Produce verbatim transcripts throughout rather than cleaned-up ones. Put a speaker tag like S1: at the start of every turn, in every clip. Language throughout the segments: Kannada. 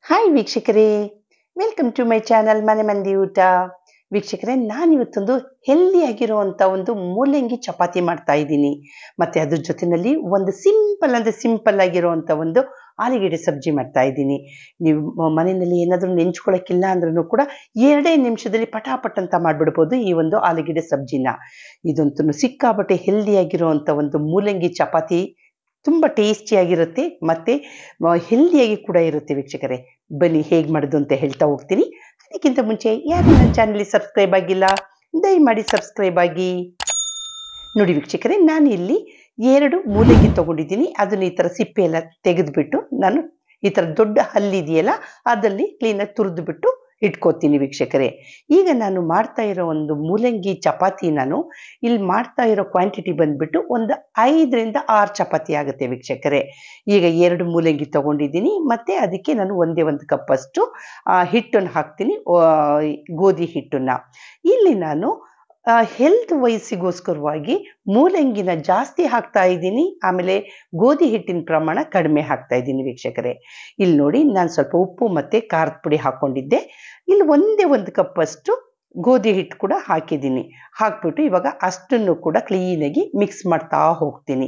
S1: ಹಾಯ್ ವೀಕ್ಷಕರೇ, ವೆಲ್ಕಮ್ ಟು ಮೈ ಚಾನಲ್ ಮನೆ ಮಂದಿ ಊಟ. ವೀಕ್ಷಕರೇ, ನಾನಿವತ್ತೊಂದು ಹೆಲ್ದಿಯಾಗಿರುವಂಥ ಒಂದು ಮೂಲಂಗಿ ಚಪಾತಿ ಮಾಡ್ತಾ ಇದ್ದೀನಿ. ಮತ್ತು ಅದ್ರ ಜೊತೆಯಲ್ಲಿ ಒಂದು ಸಿಂಪಲ್ ಅಂದರೆ ಸಿಂಪಲ್ ಆಗಿರುವಂಥ ಒಂದು ಆಲೂಗೆಡ್ಡೆ ಸಬ್ಜಿ ಮಾಡ್ತಾ ಇದ್ದೀನಿ. ನೀವು ಮನೆಯಲ್ಲಿ ಏನಾದರೂ ನೆಂಚ್ಕೊಳ್ಳೋಕ್ಕಿಲ್ಲ ಅಂದ್ರೂ ಕೂಡ ಎರಡೇ ನಿಮಿಷದಲ್ಲಿ ಪಟಾಪಟ್ ಅಂತ ಮಾಡಿಬಿಡ್ಬೋದು ಈ ಒಂದು ಆಲೂಗೆಡ್ಡೆ ಸಬ್ಜಿನ. ಇದಂತೂ ಸಿಕ್ಕಾಪಟ್ಟೆ ಹೆಲ್ದಿಯಾಗಿರುವಂಥ ಒಂದು ಮೂಲಂಗಿ ಚಪಾತಿ. ತುಂಬ ಟೇಸ್ಟಿಯಾಗಿರುತ್ತೆ ಮತ್ತು ಹೆಲ್ದಿಯಾಗಿ ಕೂಡ ಇರುತ್ತೆ ವೀಕ್ಷಕರೇ. ಬನ್ನಿ ಹೇಗೆ ಮಾಡೋದು ಅಂತ ಹೇಳ್ತಾ ಹೋಗ್ತೀನಿ. ಅದಕ್ಕಿಂತ ಮುಂಚೆ ಯಾರು ನನ್ನ ಚಾನಲ್ಗೆ ಸಬ್ಸ್ಕ್ರೈಬ್ ಆಗಿಲ್ಲ, ದಯಮಾಡಿ ಸಬ್ಸ್ಕ್ರೈಬ್ ಆಗಿ. ನೋಡಿ ವೀಕ್ಷಕರೇ, ನಾನು ಇಲ್ಲಿ ಎರಡು ಮೂಲಂಗಿ ತೊಗೊಂಡಿದ್ದೀನಿ. ಅದನ್ನು ಈ ಥರ ಸಿಪ್ಪೆ ಎಲ್ಲ ತೆಗೆದುಬಿಟ್ಟು ನಾನು ಈ ಥರ ದೊಡ್ಡ ಹಲ್ಲಿದೆಯಲ್ಲ ಅದರಲ್ಲಿ ಕ್ಲೀನಾಗಿ ತುರಿದುಬಿಟ್ಟು ಇಟ್ಕೋತೀನಿ ವೀಕ್ಷಕರೇ. ಈಗ ನಾನು ಮಾಡ್ತಾ ಇರೋ ಒಂದು ಮೂಲಂಗಿ ಚಪಾತಿ, ನಾನು ಇಲ್ಲಿ ಮಾಡ್ತಾ ಇರೋ ಕ್ವಾಂಟಿಟಿ ಬಂದುಬಿಟ್ಟು ಒಂದು ಐದರಿಂದ ಆರು ಚಪಾತಿ ಆಗುತ್ತೆ ವೀಕ್ಷಕರೇ. ಈಗ ಎರಡು ಮೂಲಂಗಿ ತೊಗೊಂಡಿದ್ದೀನಿ ಮತ್ತು ಅದಕ್ಕೆ ನಾನು ಒಂದೇ ಒಂದು ಕಪ್ಪಷ್ಟು ಹಿಟ್ಟನ್ನು ಹಾಕ್ತೀನಿ, ಗೋಧಿ ಹಿಟ್ಟನ್ನು. ಇಲ್ಲಿ ನಾನು ಹೆಲ್ತ್ ವಯಸ್ಸಿಗೋಸ್ಕರವಾಗಿ ಮೂಲಂಗಿನ ಜಾಸ್ತಿ ಹಾಕ್ತಾ ಇದ್ದೀನಿ, ಆಮೇಲೆ ಗೋಧಿ ಹಿಟ್ಟಿನ ಪ್ರಮಾಣ ಕಡಿಮೆ ಹಾಕ್ತಾ ಇದ್ದೀನಿ ವೀಕ್ಷಕರೇ. ಇಲ್ಲಿ ನೋಡಿ, ನಾನು ಸ್ವಲ್ಪ ಉಪ್ಪು ಮತ್ತು ಖಾರದ ಪುಡಿ ಹಾಕ್ಕೊಂಡಿದ್ದೆ. ಇಲ್ಲಿ ಒಂದೇ ಒಂದು ಕಪ್ಪಷ್ಟು ಗೋಧಿ ಹಿಟ್ಟು ಕೂಡ ಹಾಕಿದ್ದೀನಿ. ಹಾಕ್ಬಿಟ್ಟು ಇವಾಗ ಅಷ್ಟನ್ನು ಕೂಡ ಕ್ಲೀನಾಗಿ ಮಿಕ್ಸ್ ಮಾಡ್ತಾ ಹೋಗ್ತೀನಿ.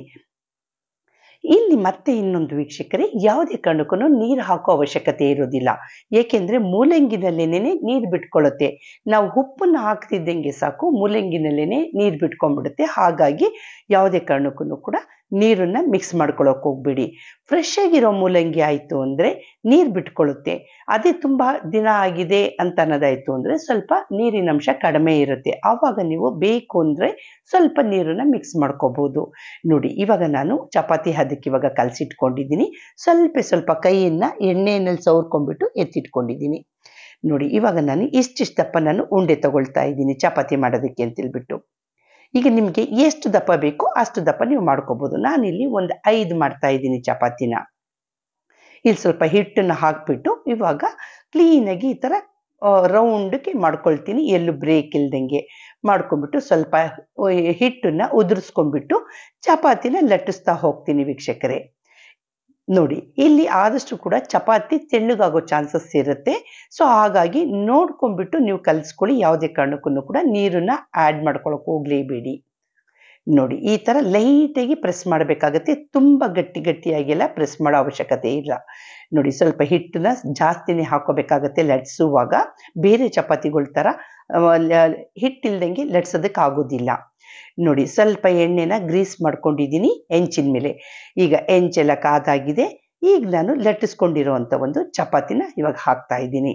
S1: ಇಲ್ಲಿ ಮತ್ತೆ ಇನ್ನೊಂದು ವೀಕ್ಷಕರೇ, ಯಾವುದೇ ಕಾರಣಕ್ಕೂ ನೀರು ಹಾಕೋ ಅವಶ್ಯಕತೆ ಇರೋದಿಲ್ಲ. ಏಕೆಂದರೆ ಮೂಲಂಗಿನಲ್ಲೇನೆ ನೀರು ಬಿಟ್ಕೊಳ್ಳುತ್ತೆ. ನಾವು ಉಪ್ಪನ್ನು ಹಾಕ್ತಿದ್ದಂಗೆ ಸಾಕು, ಮೂಲಂಗಿನಲ್ಲೇನೆ ನೀರು ಬಿಟ್ಕೊಂಡ್ಬಿಡುತ್ತೆ. ಹಾಗಾಗಿ ಯಾವುದೇ ಕಾರಣಕ್ಕೂ ಕೂಡ ನೀರನ್ನು ಮಿಕ್ಸ್ ಮಾಡ್ಕೊಳ್ಳೋಕೆ ಹೋಗ್ಬೇಡಿ. ಫ್ರೆಶ್ ಆಗಿರೋ ಮೂಲಂಗಿ ಆಯಿತು ಅಂದರೆ ನೀರು ಬಿಟ್ಕೊಳ್ಳುತ್ತೆ. ಅದೇ ತುಂಬ ದಿನ ಆಗಿದೆ ಅಂತ ಅನ್ನೋದಾಯಿತು ಅಂದರೆ ಸ್ವಲ್ಪ ನೀರಿನ ಅಂಶ ಕಡಿಮೆ ಇರುತ್ತೆ. ಆವಾಗ ನೀವು ಬೇಕು ಅಂದರೆ ಸ್ವಲ್ಪ ನೀರನ್ನು ಮಿಕ್ಸ್ ಮಾಡ್ಕೋಬೋದು. ನೋಡಿ, ಇವಾಗ ನಾನು ಚಪಾತಿ ಅದಕ್ಕೆ ಇವಾಗ ಕಲಸಿಟ್ಕೊಂಡಿದ್ದೀನಿ. ಸ್ವಲ್ಪ ಸ್ವಲ್ಪ ಕೈಯನ್ನು ಎಣ್ಣೆಯಲ್ಲಿ ಸವರ್ಕೊಂಡ್ಬಿಟ್ಟು ಎತ್ತಿಟ್ಕೊಂಡಿದ್ದೀನಿ. ನೋಡಿ, ಇವಾಗ ನಾನು ಇಷ್ಟಿಷ್ಟು ದಪ್ಪ ನಾನು ಉಂಡೆ ತಗೊಳ್ತಾ ಇದ್ದೀನಿ ಚಪಾತಿ ಮಾಡೋದಕ್ಕೆ ಅಂತೇಳ್ಬಿಟ್ಟು. ಈಗ ನಿಮಗೆ ಎಷ್ಟು ದಪ್ಪ ಬೇಕೋ ಅಷ್ಟು ದಪ್ಪ ನೀವು ಮಾಡ್ಕೋಬೋದು. ನಾನಿಲ್ಲಿ ಒಂದು ಐದು ಮಾಡ್ತಾ ಇದ್ದೀನಿ ಚಪಾತಿನ. ಇಲ್ಲಿ ಸ್ವಲ್ಪ ಹಿಟ್ಟನ್ನು ಹಾಕ್ಬಿಟ್ಟು ಇವಾಗ ಕ್ಲೀನಾಗಿ ಈ ಥರ ರೌಂಡಕ್ಕೆ ಮಾಡ್ಕೊಳ್ತೀನಿ, ಎಲ್ಲೂ ಬ್ರೇಕ್ ಇಲ್ದಂಗೆ ಮಾಡ್ಕೊಂಡ್ಬಿಟ್ಟು ಸ್ವಲ್ಪ ಹಿಟ್ಟನ್ನು ಉದುರಿಸ್ಕೊಂಡ್ಬಿಟ್ಟು ಚಪಾತಿನ ಲಟ್ಟಿಸ್ತಾ ಹೋಗ್ತೀನಿ ವೀಕ್ಷಕರೇ. ನೋಡಿ, ಇಲ್ಲಿ ಆದಷ್ಟು ಕೂಡ ಚಪಾತಿ ತೆಳ್ಳಗಾಗೋ ಚಾನ್ಸಸ್ ಇರುತ್ತೆ. ಸೊ ಹಾಗಾಗಿ ನೋಡ್ಕೊಂಡ್ಬಿಟ್ಟು ನೀವು ಕಲಿಸ್ಕೊಳ್ಳಿ. ಯಾವುದೇ ಕಾರಣಕ್ಕೂ ಕೂಡ ನೀರನ್ನು ಆ್ಯಡ್ ಮಾಡ್ಕೊಳಕ್ಕೆ ಹೋಗಲೇಬೇಡಿ. ನೋಡಿ, ಈ ಥರ ಲೈಟಾಗಿ ಪ್ರೆಸ್ ಮಾಡಬೇಕಾಗತ್ತೆ. ತುಂಬ ಗಟ್ಟಿ ಗಟ್ಟಿಯಾಗೆಲ್ಲ ಪ್ರೆಸ್ ಮಾಡೋ ಅವಶ್ಯಕತೆ ಇಲ್ಲ. ನೋಡಿ, ಸ್ವಲ್ಪ ಹಿಟ್ಟನ್ನ ಜಾಸ್ತಿನೇ ಹಾಕೋಬೇಕಾಗತ್ತೆ ಲಟ್ಸುವಾಗ. ಬೇರೆ ಚಪಾತಿಗಳ ಥರ ಹಿಟ್ಟಿಲ್ದಂಗೆ ಲಟ್ಸೋದಕ್ಕೆ ಆಗೋದಿಲ್ಲ. ನೋಡಿ, ಸ್ವಲ್ಪ ಎಣ್ಣೆನ ಗ್ರೀಸ್ ಮಾಡ್ಕೊಂಡಿದ್ದೀನಿ ಹೆಂಚಿನ ಮೇಲೆ. ಈಗ ಹೆಂಚೆಲ್ಲ ಕಾದಾಗಿದೆ. ಈಗ ನಾನು ಲಟ್ಟಿಸ್ಕೊಂಡಿರೋವಂಥ ಒಂದು ಚಪಾತಿನ ಇವಾಗ ಹಾಕ್ತಾ ಇದ್ದೀನಿ.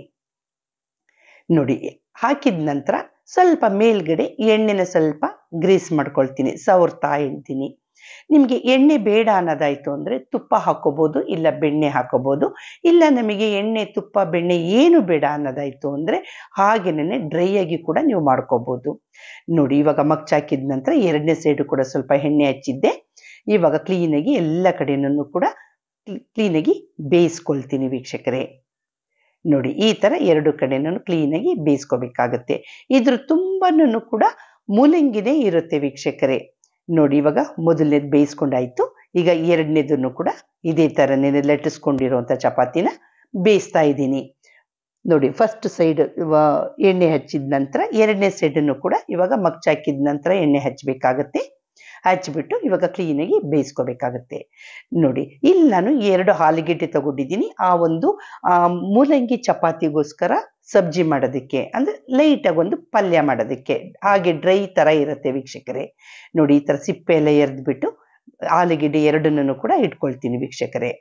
S1: ನೋಡಿ, ಹಾಕಿದ ನಂತರ ಸ್ವಲ್ಪ ಮೇಲ್ಗಡೆ ಎಣ್ಣೆನ ಸ್ವಲ್ಪ ಗ್ರೀಸ್ ಮಾಡ್ಕೊಳ್ತೀನಿ, ಸವರ್ತಾ ಇಡ್ತೀನಿ. ನಿಮಗೆ ಎಣ್ಣೆ ಬೇಡ ಅನ್ನೋದಾಯಿತು ಅಂದರೆ ತುಪ್ಪ ಹಾಕೋಬೋದು, ಇಲ್ಲ ಬೆಣ್ಣೆ ಹಾಕೋಬೋದು. ಇಲ್ಲ ನಮಗೆ ಎಣ್ಣೆ ತುಪ್ಪ ಬೆಣ್ಣೆ ಏನು ಬೇಡ ಅನ್ನೋದಾಯಿತು ಅಂದರೆ ಹಾಗೇನೆ ಡ್ರೈ ಆಗಿ ಕೂಡ ನೀವು ಮಾಡ್ಕೋಬೋದು. ನೋಡಿ, ಇವಾಗ ಮಗ್ಚಾಕಿದ ನಂತರ ಎರಡನೇ ಸೈಡು ಕೂಡ ಸ್ವಲ್ಪ ಎಣ್ಣೆ ಹಚ್ಚಿದ್ದೆ. ಇವಾಗ ಕ್ಲೀನಾಗಿ ಎಲ್ಲ ಕಡೆನೂ ಕೂಡ ಕ್ಲೀನಾಗಿ ಬೇಯಿಸ್ಕೊಳ್ತೀನಿ ವೀಕ್ಷಕರೇ. ನೋಡಿ, ಈ ಥರ ಎರಡು ಕಡೆನೂ ಕ್ಲೀನಾಗಿ ಬೇಯಿಸ್ಕೋಬೇಕಾಗತ್ತೆ. ಇದ್ರ ತುಂಬಾನು ಕೂಡ ಮೂಲಂಗಿನೇ ಇರುತ್ತೆ ವೀಕ್ಷಕರೇ. ನೋಡಿ, ಇವಾಗ ಮೊದಲನೇದು ಬೇಯಿಸ್ಕೊಂಡಾಯ್ತು. ಈಗ ಎರಡನೇದನ್ನು ಕೂಡ ಇದೇ ಥರನೇ ಲಟ್ಟಿಸ್ಕೊಂಡಿರೋಂಥ ಚಪಾತಿನ ಬೇಯಿಸ್ತಾ ಇದ್ದೀನಿ. ನೋಡಿ, ಫಸ್ಟ್ ಸೈಡ್ ಎಣ್ಣೆ ಹಚ್ಚಿದ ನಂತರ ಎರಡನೇ ಸೈಡನ್ನು ಕೂಡ ಇವಾಗ ಮಗ್ಚಾಕಿದ ನಂತರ ಎಣ್ಣೆ ಹಚ್ಚಬೇಕಾಗತ್ತೆ. ಹಚ್ಬಿಟ್ಟು ಇವಾಗ ಕ್ಲೀನಾಗಿ ಬೇಯಿಸ್ಕೋಬೇಕಾಗತ್ತೆ. ನೋಡಿ, ಇಲ್ಲಿ ನಾನು ಎರಡು ಆಲೂಗೆಡ್ಡೆ ತಗೊಂಡಿದ್ದೀನಿ. ಆ ಒಂದು ಮೂಲಂಗಿ ಚಪಾತಿಗೋಸ್ಕರ ಸಬ್ಜಿ ಮಾಡೋದಕ್ಕೆ, ಅಂದರೆ ಲೈಟಾಗಿ ಒಂದು ಪಲ್ಯ ಮಾಡೋದಕ್ಕೆ. ಹಾಗೆ ಡ್ರೈ ಥರ ಇರುತ್ತೆ ವೀಕ್ಷಕರೇ. ನೋಡಿ, ಈ ಥರ ಸಿಪ್ಪೆ ಎಲ್ಲ ಎರೆದ್ಬಿಟ್ಟು ಆಲೂಗೆಡ್ಡೆ ಎರಡನ್ನೂ ಕೂಡ ಇಟ್ಕೊಳ್ತೀನಿ ವೀಕ್ಷಕರೇ.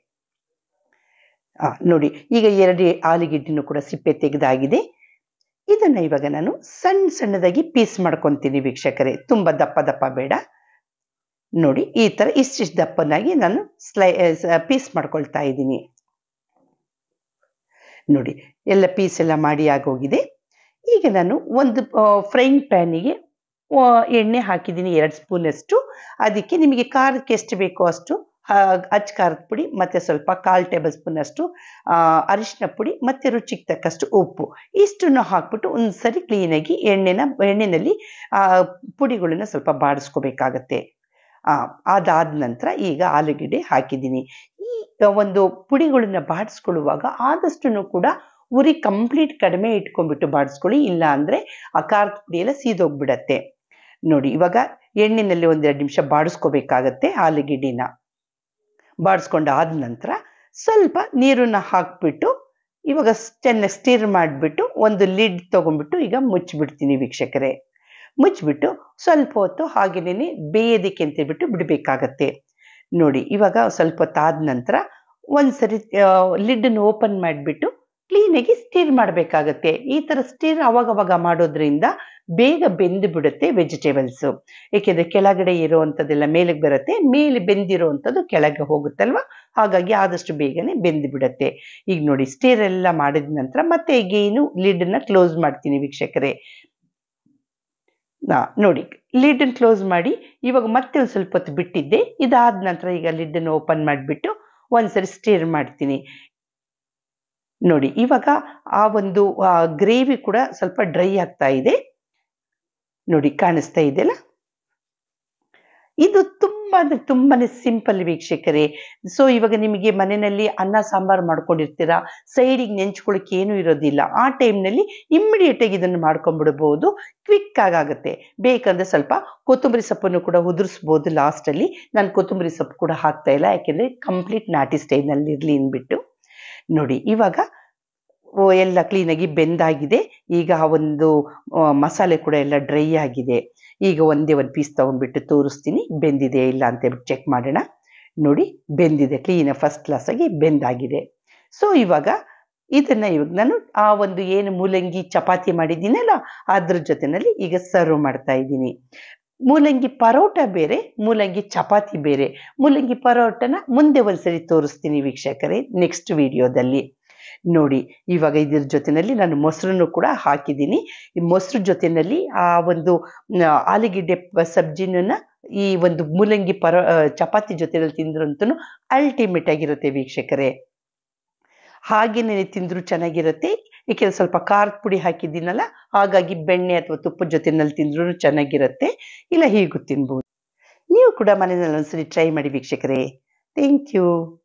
S1: ನೋಡಿ, ಈಗ ಎರಡು ಆಲೂಗೆಡ್ಡೆನೂ ಕೂಡ ಸಿಪ್ಪೆ ತೆಗೆದಾಗಿದೆ. ಇದನ್ನು ಇವಾಗ ನಾನು ಸಣ್ಣ ಸಣ್ಣದಾಗಿ ಪೀಸ್ ಮಾಡ್ಕೊತೀನಿ ವೀಕ್ಷಕರೇ. ತುಂಬ ದಪ್ಪ ದಪ್ಪ ಬೇಡ. ನೋಡಿ, ಈ ಥರ ಇಷ್ಟಿಷ್ಟು ದಪ್ಪನಾಗಿ ನಾನು ಸ್ಲೈ ಪೀಸ್ ಮಾಡ್ಕೊಳ್ತಾ ಇದ್ದೀನಿ. ನೋಡಿ, ಎಲ್ಲ ಪೀಸ್ ಎಲ್ಲ ಮಾಡಿ ಆಗೋಗಿದೆ. ಈಗ ನಾನು ಒಂದು ಫ್ರೈಯಿಂಗ್ ಪ್ಯಾನಿಗೆ ಎಣ್ಣೆ ಹಾಕಿದ್ದೀನಿ, ಎರಡು ಸ್ಪೂನಷ್ಟು. ಅದಕ್ಕೆ ನಿಮಗೆ ಖಾರಕ್ಕೆ ಎಷ್ಟು ಬೇಕೋ ಅಷ್ಟು ಅಚ್ಚ ಖಾರದ ಪುಡಿ ಮತ್ತು ಸ್ವಲ್ಪ ಕಾಲು ಟೇಬಲ್ ಸ್ಪೂನಷ್ಟು ಅರಿಶಿನ ಪುಡಿ ಮತ್ತು ರುಚಿಗೆ ತಕ್ಕಷ್ಟು ಉಪ್ಪು, ಇಷ್ಟನ್ನು ಹಾಕ್ಬಿಟ್ಟು ಒಂದು ಸರಿ ಕ್ಲೀನಾಗಿ ಎಣ್ಣೆನ ಎಣ್ಣೆಯಲ್ಲಿ ಪುಡಿಗಳನ್ನು ಸ್ವಲ್ಪ ಬಾಡಿಸ್ಕೋಬೇಕಾಗತ್ತೆ. ಆ ಅದಾದ ನಂತರ ಈಗ ಆಲೂಗೆಡ್ಡೆ ಹಾಕಿದ್ದೀನಿ. ಈ ಒಂದು ಪುಡಿಗಳನ್ನ ಬಾಡಿಸ್ಕೊಳ್ಳುವಾಗ ಆದಷ್ಟು ಕೂಡ ಉರಿ ಕಂಪ್ಲೀಟ್ ಕಡಿಮೆ ಇಟ್ಕೊಂಡ್ಬಿಟ್ಟು ಬಾಡಿಸ್ಕೊಳ್ಳಿ, ಇಲ್ಲ ಅಂದರೆ ಆ ಖಾರದ ಪುಡಿ ಎಲ್ಲ ಸೀದೋಗ್ಬಿಡತ್ತೆ. ನೋಡಿ ಇವಾಗ ಎಣ್ಣೆಯಲ್ಲಿ ಒಂದೆರಡು ನಿಮಿಷ ಬಾಡಿಸ್ಕೋಬೇಕಾಗತ್ತೆ. ಆಲೂಗೆಡ್ಡೆನ ಬಾಡಿಸ್ಕೊಂಡು ಆದ ನಂತರ ಸ್ವಲ್ಪ ನೀರನ್ನ ಹಾಕ್ಬಿಟ್ಟು ಇವಾಗ ಚೆನ್ನಾಗಿ ಸ್ಟಿರ್ ಮಾಡಿಬಿಟ್ಟು ಒಂದು ಲಿಡ್ ತೊಗೊಂಡ್ಬಿಟ್ಟು ಈಗ ಮುಚ್ಚಿಬಿಡ್ತೀನಿ ವೀಕ್ಷಕರೇ. ಮುಚ್ಚಿಬಿಟ್ಟು ಸ್ವಲ್ಪ ಹೊತ್ತು ಹಾಗೇನೇ ಬೇಯೋದಕ್ಕೆ ಅಂತೇಳ್ಬಿಟ್ಟು ಬಿಡಬೇಕಾಗತ್ತೆ. ನೋಡಿ ಇವಾಗ ಸ್ವಲ್ಪ ಹೊತ್ತಾದ ನಂತರ ಒಂದ್ಸರಿ ಲಿಡ್ಡನ್ನು ಓಪನ್ ಮಾಡಿಬಿಟ್ಟು ಕ್ಲೀನಾಗಿ ಸ್ಟಿರ್ ಮಾಡಬೇಕಾಗತ್ತೆ. ಈ ಥರ ಸ್ಟಿರ್ ಅವಾಗವಾಗ ಮಾಡೋದ್ರಿಂದ ಬೇಗ ಬೆಂದು ಬಿಡುತ್ತೆ ವೆಜಿಟೇಬಲ್ಸು. ಏಕೆಂದರೆ ಕೆಳಗಡೆ ಇರೋವಂಥದ್ದೆಲ್ಲ ಮೇಲೆಗೆ ಬರುತ್ತೆ, ಮೇಲೆ ಬೆಂದಿರೋವಂಥದ್ದು ಕೆಳಗೆ ಹೋಗುತ್ತಲ್ವ, ಹಾಗಾಗಿ ಆದಷ್ಟು ಬೇಗನೆ ಬೆಂದು ಬಿಡುತ್ತೆ. ಈಗ ನೋಡಿ ಸ್ಟಿರ್ ಎಲ್ಲ ಮಾಡಿದ ನಂತರ ಮತ್ತೆ ಈಗೇನು ಲಿಡ್ಡನ್ನ ಕ್ಲೋಸ್ ಮಾಡ್ತೀನಿ ವೀಕ್ಷಕರೇ. ನೋಡಿ ಲಿಡ್ಡನ್ನು ಕ್ಲೋಸ್ ಮಾಡಿ ಇವಾಗ ಮತ್ತೆ ಒಂದು ಸ್ವಲ್ಪ ಹೊತ್ತು ಬಿಟ್ಟಿದ್ದೆ. ಇದಾದ ನಂತರ ಈಗ ಲಿಡ್ಡನ್ನು ಓಪನ್ ಮಾಡಿಬಿಟ್ಟು ಒಂದ್ಸರಿ ಸ್ಟಿರ್ ಮಾಡ್ತೀನಿ. ನೋಡಿ ಇವಾಗ ಆ ಒಂದು ಗ್ರೇವಿ ಕೂಡ ಸ್ವಲ್ಪ ಡ್ರೈ ಆಗ್ತಾ ಇದೆ. ನೋಡಿ ಕಾಣಿಸ್ತಾ ಇದೆಯಲ್ಲ, ಇದು ತುಂಬ ಅಂದರೆ ತುಂಬಾನೇ ಸಿಂಪಲ್ ವೀಕ್ಷಕರೇ. ಸೊ ಇವಾಗ ನಿಮಗೆ ಮನೆಯಲ್ಲಿ ಅನ್ನ ಸಾಂಬಾರು ಮಾಡ್ಕೊಂಡಿರ್ತೀರಾ, ಸೈಡಿಗೆ ನೆಂಚ್ಕೊಳ್ಳಿಕ್ಕೆ ಏನೂ ಇರೋದಿಲ್ಲ. ಆ ಟೈಮ್ನಲ್ಲಿ ಇಮ್ಮಿಡಿಯೇಟಾಗಿ ಇದನ್ನು ಮಾಡ್ಕೊಂಡ್ಬಿಡ್ಬೋದು, ಕ್ವಿಕ್ ಆಗುತ್ತೆ. ಬೇಕಂದರೆ ಸ್ವಲ್ಪ ಕೊತ್ತಂಬರಿ ಸೊಪ್ಪನ್ನು ಕೂಡ ಉದುರಿಸ್ಬೋದು ಲಾಸ್ಟಲ್ಲಿ. ನಾನು ಕೊತ್ತಂಬರಿ ಸೊಪ್ಪು ಕೂಡ ಹಾಕ್ತಾ ಇಲ್ಲ, ಯಾಕೆಂದರೆ ಕಂಪ್ಲೀಟ್ ನಾಟಿ ಸ್ಟೈಲ್ನಲ್ಲಿ ಇರಲಿ ಅಂದ್ಬಿಟ್ಟು. ನೋಡಿ ಇವಾಗ ಎಲ್ಲ ಕ್ಲೀನಾಗಿ ಬೆಂದಾಗಿದೆ. ಈಗ ಆ ಒಂದು ಮಸಾಲೆ ಕೂಡ ಎಲ್ಲ ಡ್ರೈ ಆಗಿದೆ. ಈಗ ಒಂದೇ ಒಂದು ಪೀಸ್ ತೊಗೊಂಡ್ಬಿಟ್ಟು ತೋರಿಸ್ತೀನಿ ಬೆಂದಿದೆ ಇಲ್ಲ ಅಂತೇಳ್ಬಿಟ್ಟು ಚೆಕ್ ಮಾಡೋಣ. ನೋಡಿ ಬೆಂದಿದೆ, ಕ್ಲೀನಾಗಿ ಫಸ್ಟ್ ಕ್ಲಾಸಾಗಿ ಬೆಂದಾಗಿದೆ. ಸೊ ಇವಾಗ ಇದನ್ನು ಇವಾಗ ನಾನು ಆ ಒಂದು ಏನು ಮೂಲಂಗಿ ಚಪಾತಿ ಮಾಡಿದ್ದೀನಲ್ಲ ಅದ್ರ ಜೊತೆಯಲ್ಲಿ ಈಗ ಸರ್ವ್ ಮಾಡ್ತಾ ಇದ್ದೀನಿ. ಮೂಲಂಗಿ ಪರೋಟ ಬೇರೆ, ಮೂಲಂಗಿ ಚಪಾತಿ ಬೇರೆ. ಮೂಲಂಗಿ ಪರೋಟನ ಮುಂದೆ ಒಂದ್ಸರಿ ತೋರಿಸ್ತೀನಿ ವೀಕ್ಷಕರೇ ನೆಕ್ಸ್ಟ್ ವಿಡಿಯೋದಲ್ಲಿ. ನೋಡಿ ಇವಾಗ ಇದ್ರ ಜೊತೆಯಲ್ಲಿ ನಾನು ಮೊಸರನ್ನು ಕೂಡ ಹಾಕಿದ್ದೀನಿ. ಈ ಮೊಸರು ಜೊತೆಯಲ್ಲಿ ಆ ಒಂದು ಆಲೂಗೆಡ್ಡೆ ಸಬ್ಜಿನ ಈ ಒಂದು ಮೂಲಂಗಿ ಪರೋ ಚಪಾತಿ ಜೊತೆಯಲ್ಲಿ ತಿಂದ್ರಂತೂ ಅಲ್ಟಿಮೇಟ್ ಆಗಿರುತ್ತೆ ವೀಕ್ಷಕರೇ. ಹಾಗೇನೆ ತಿಂದರೂ ಚೆನ್ನಾಗಿರುತ್ತೆ, ಏಕೆಂದರೆ ಸ್ವಲ್ಪ ಖಾರದ ಪುಡಿ ಹಾಕಿದ್ದೀನಲ್ಲ, ಹಾಗಾಗಿ ಬೆಣ್ಣೆ ಅಥವಾ ತುಪ್ಪದ ಜೊತೆಯಲ್ಲಿ ತಿಂದ್ರೂ ಚೆನ್ನಾಗಿರುತ್ತೆ, ಇಲ್ಲ ಹೀಗೂ ತಿನ್ಬೋದು. ನೀವು ಕೂಡ ಮನೆಯಲ್ಲಿ ಒಂದ್ಸರಿ ಟ್ರೈ ಮಾಡಿ ವೀಕ್ಷಕರೇ. Thank you.